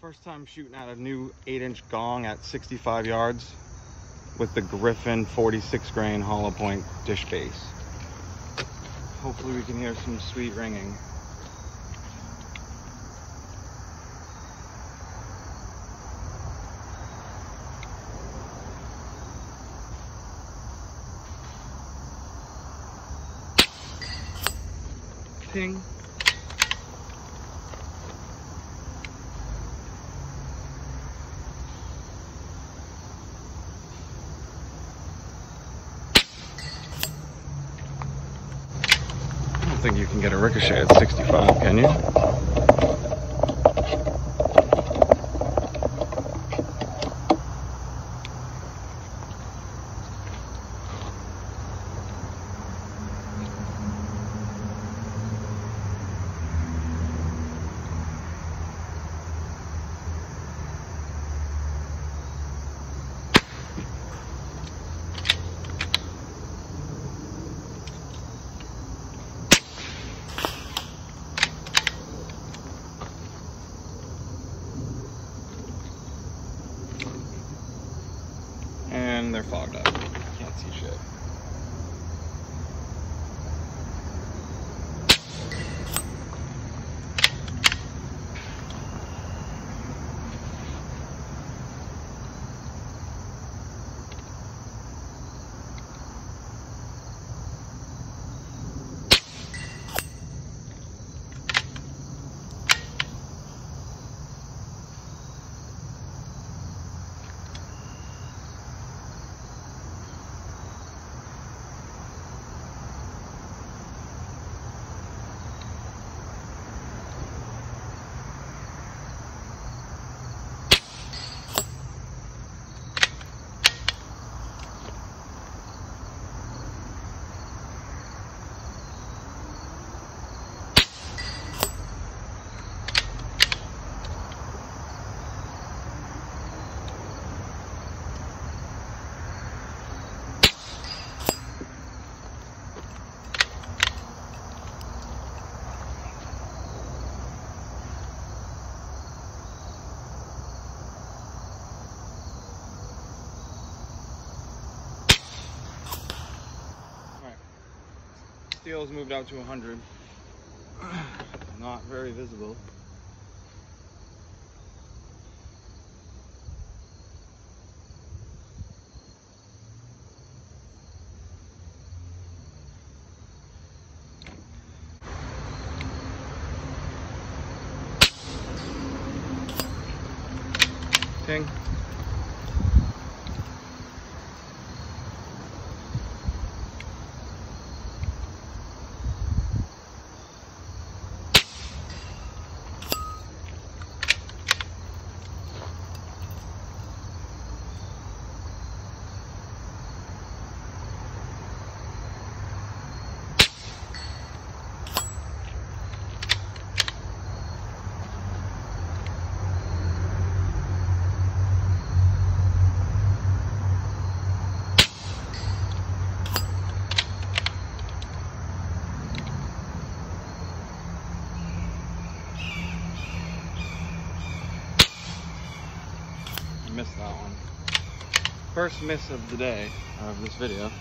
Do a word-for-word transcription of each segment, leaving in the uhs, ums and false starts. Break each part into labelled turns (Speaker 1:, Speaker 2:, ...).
Speaker 1: First time shooting at a new eight inch gong at sixty-five yards with the Griffin forty-six grain Hollowpoint dish base. Hopefully we can hear some sweet ringing. Ting. I don't think you can get a ricochet at sixty-five, can you? And they're fogged up. Can't see shit. Steel's moved out to one hundred. Not very visible. Ting. Missed that one. First miss of the day of this video.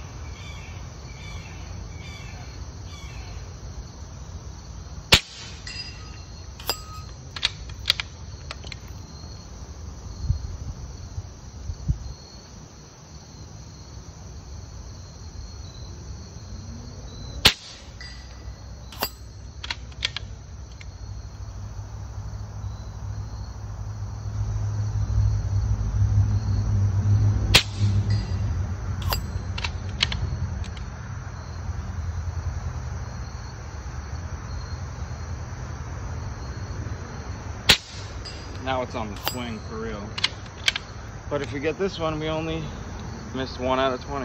Speaker 1: Now it's on the swing for real. But if we get this one, we only missed one out of twenty.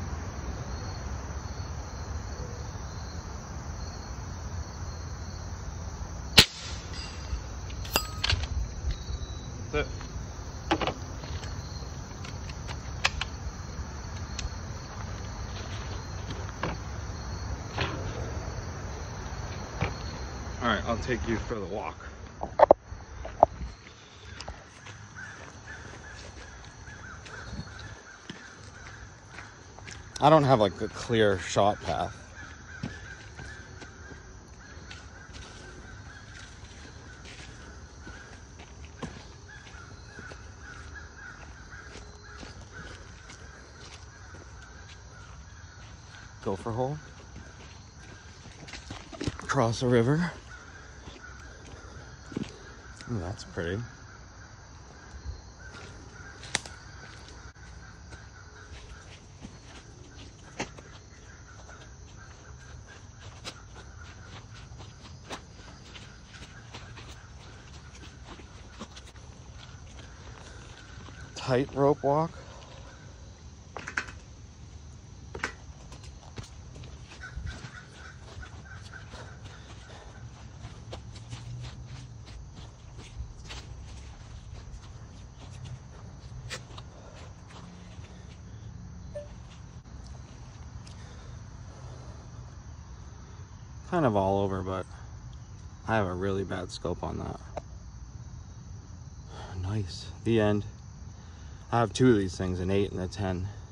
Speaker 1: That's it. All right, I'll take you for the walk. I don't have like a clear shot path. Gopher hole. Across a river. Ooh, that's pretty. Tight rope walk. Kind of all over, but I have a really bad scope on that. Nice. The end. I have two of these things, an eight and a ten.